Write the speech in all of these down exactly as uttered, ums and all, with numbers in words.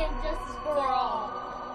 and justice for all.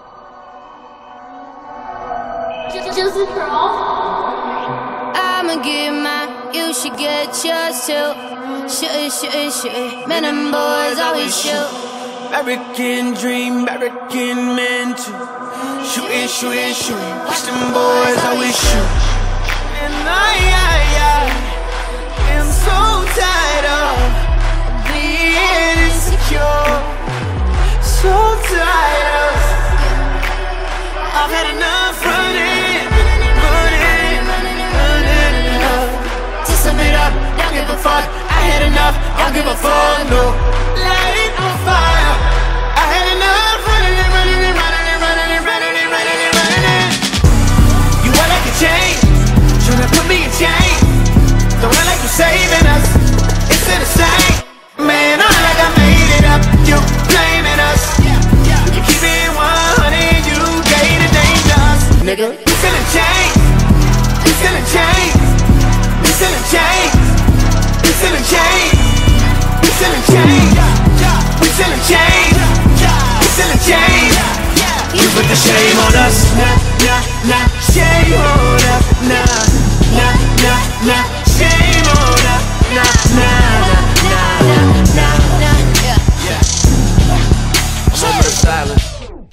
Justice for all? I'ma get mine, you should get yours too. Shoot it, shoot it, shoot it. Men and boys always shoot. American dream, American man too. Shoot it, shoot it, shoot it. Watch them boys always shoot. And I, I, I am so tired of being insecure. So tired of I've had enough running, running, running enough. To sum it up, don't give a fuck. I had enough, don't give a fuck, no. Light it on fire. I had enough running and running and running and running and running and running and running. You act like a chain, tryna put me in chains. Don't act like you're saving us, it's still the same. Man, I act like I made it up, you blaming us. You keep it one hundred, you dating dangerous. Nigga, we still in chains, we still in chains, we still in chains, we still in chains, we still in chains, we still in chains, we still in chains. You put the shame on us, nah, nah, nah, shame on us, nah, nah, nah, nah, shame on us, nah, nah, nah, nah, nah, nah, yeah. Moment of silence.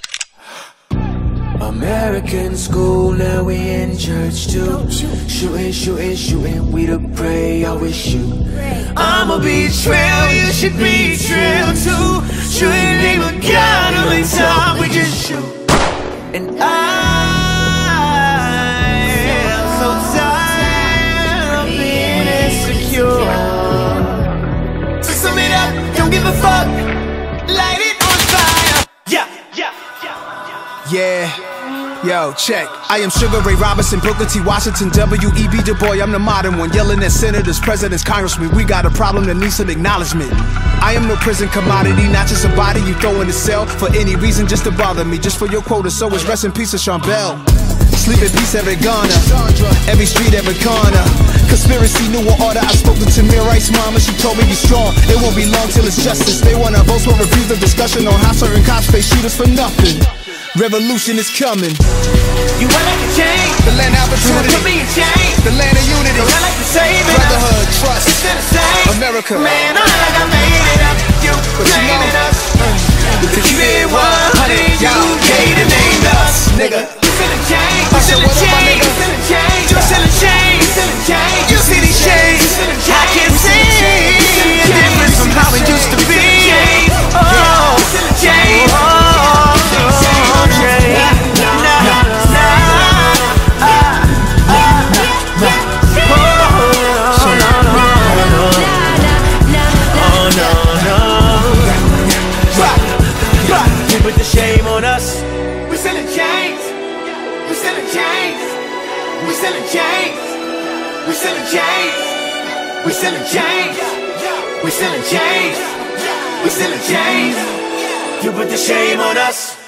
American school, now we in church too. Shooting, shooting, shooting, we to pray, always shoot. I'm a betrayal, you should be betrayal too. Shooting name of God, only time we just shoot. And I am so tired of being insecure. To sum it up, don't give a fuck. Light it on fire. Yeah, yeah, yeah, yeah. Yo, check. I am Sugar Ray Robinson, Booker T. Washington, W E B Du Bois. I'm the modern one, yelling at senators, presidents, congressmen. We got a problem that needs some acknowledgement. I am no prison commodity, not just a body you throw in the cell for any reason, just to bother me, just for your quota. So it's rest in peace of Sean Bell. Sleep in peace, every Ghana, every street, every corner. Conspiracy, new order. I spoke to Tamir Rice's mama, she told me be strong. It won't be long till it's justice. They wanna vote for refuse the discussion on how certain cops pay shooters for nothing. Revolution is coming. You act like a chain, the land of opportunity. Put me in chains, the land of unity. Don't act like the same, brotherhood, trust. It's still the same. America, man, I act like I made it up. You blaming us. To keep it one hundred, you gave the name us, nigga. You still in chains, you still in chains, you still in chains, you still in chains, you still in chains. You see these chains, I can see a difference from how it used to be. Oh, still in chains. Put the shame on us. We still in chains. We still in chains. We still in chains. We still in chains. We still in chains. We still in chains. We still in chains. You put the shame on us.